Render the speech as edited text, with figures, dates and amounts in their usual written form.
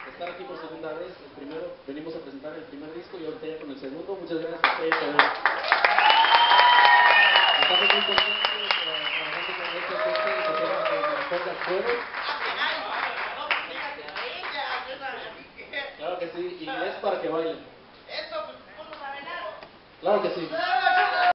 estar aquí por segunda vez. El primero, venimos a presentar el primer disco y ahorita ya con el segundo. Muchas gracias a ustedes. Estamos muy contentos trabajando con este coche que se llama Las Pocas Fuego. Claro que sí, y es para que bailen. Eso, pues, vamos a bailar. Claro que sí.